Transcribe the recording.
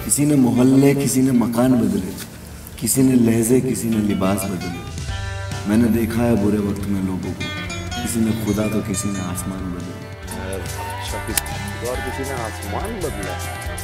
किसी ने मोहल्ले, किसी ने मकान बदले, किसी ने लहजे, किसी ने लिबास बदले। मैंने देखा है बुरे वक्त में लोगों को, किसी ने खुदा तो किसी ने आसमान बदले। अच्छा, किसी और किसी ने आसमान बदला।